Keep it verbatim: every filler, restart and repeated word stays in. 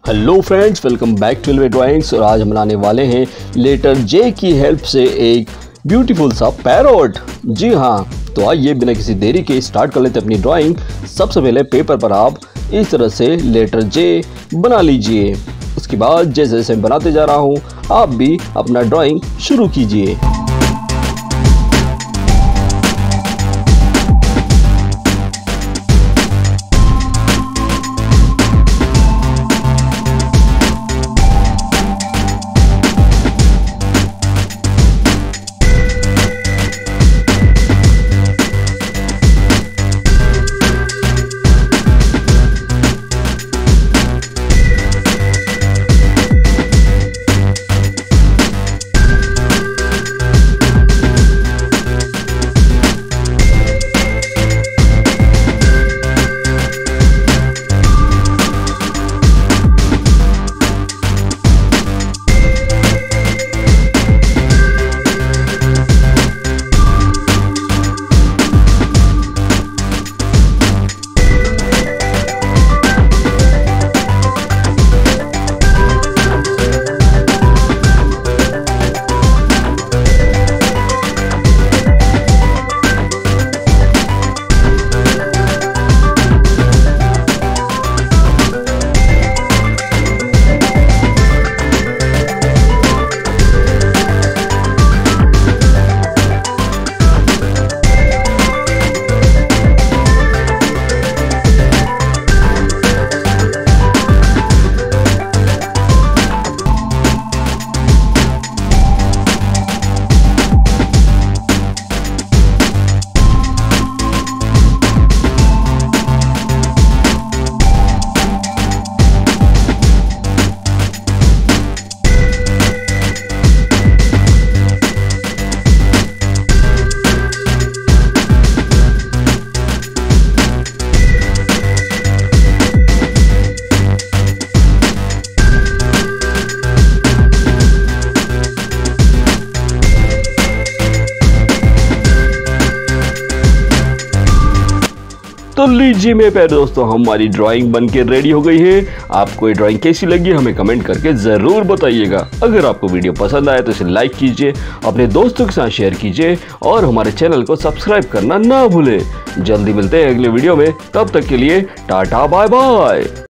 Hello friends, welcome back to Alvey drawings. और आज हम बनाने वाले हैं लेटर जे की हेल्प से एक ब्यूटीफुल सा पैरोट। जी हाँ, तो आइए बिना किसी देरी के स्टार्ट कर लेते हैं अपनी ड्राइंग। सबसे पहले पेपर पर आप इस तरह से लेटर जे बना लीजिए। उसके बाद जैसे जैसे मैं बनाते जा रहा हूँ आप भी अपना ड्राइंग शुरू कीजिए। तो लीजिए मेरे प्यारे दोस्तों, हमारी ड्राइंग बनके रेडी हो गई है। आपको ये ड्राइंग कैसी लगी हमें कमेंट करके ज़रूर बताइएगा। अगर आपको वीडियो पसंद आए तो इसे लाइक कीजिए, अपने दोस्तों के साथ शेयर कीजिए और हमारे चैनल को सब्सक्राइब करना ना भूलें। जल्दी मिलते हैं अगले वीडियो में, तब तक के लिए टाटा बाय बाय।